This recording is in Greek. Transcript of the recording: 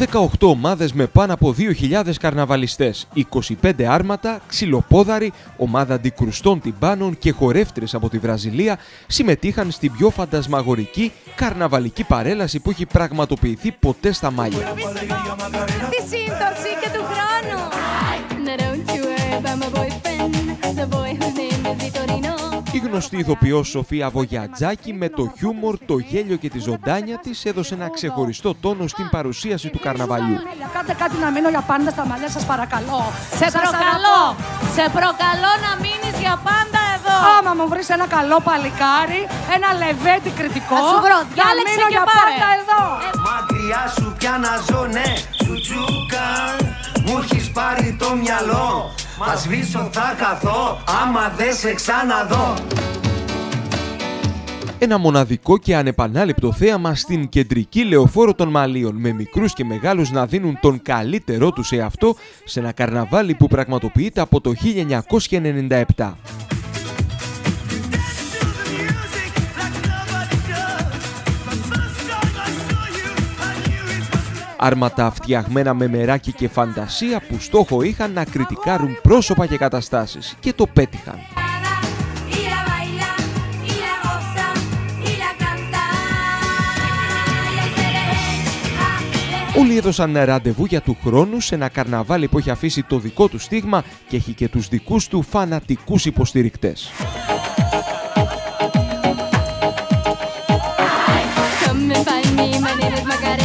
18 ομάδες με πάνω από 2.000 καρναβαλιστές, 25 άρματα, ξυλοπόδαροι, ομάδα αντικρουστών τυμπάνων και χορεύτρες από τη Βραζιλία συμμετείχαν στην πιο φαντασμαγορική καρναβαλική παρέλαση που έχει πραγματοποιηθεί ποτέ στα Μάλια. Τη σύμπτωση και του χρόνου! Η γνωστή ηθοποιός Σοφία Βογιατζάκη με το χιούμορ, το γέλιο και τη ζωντάνια της έδωσε ένα ξεχωριστό τόνο στην παρουσίαση του καρναβαλιού. Κάντε κάτι να μείνω για πάντα στα μαλλιά σας παρακαλώ. Σε προκαλώ να μείνεις για πάντα εδώ. Άμα μου βρεις ένα καλό παλικάρι, ένα λεβέντι κριτικό, θα σου βρω, να διάλεξε μείνω και για πάρε. πάντα εδώ. Μακριά σου πια να ζω, ναι, σουτσούκα. Μου έχεις πάρει το μυαλό. Θα σβήσω, θα χαθώ, άμα δεν σε ξαναδώ. Ένα μοναδικό και ανεπανάληπτο θέαμα στην κεντρική λεωφόρο των Μαλίων, με μικρούς και μεγάλους να δίνουν τον καλύτερό τους εαυτό σε ένα καρναβάλι που πραγματοποιείται από το 1997. Άρματα φτιαγμένα με μεράκι και φαντασία που στόχο είχαν να κριτικάρουν πρόσωπα και καταστάσεις, και το πέτυχαν. Όλοι έδωσαν ραντεβού για του χρόνου σε ένα καρναβάλι που έχει αφήσει το δικό του στίγμα και έχει και τους δικούς του φανατικούς υποστηρικτές. Come and find me, my name is Margareta.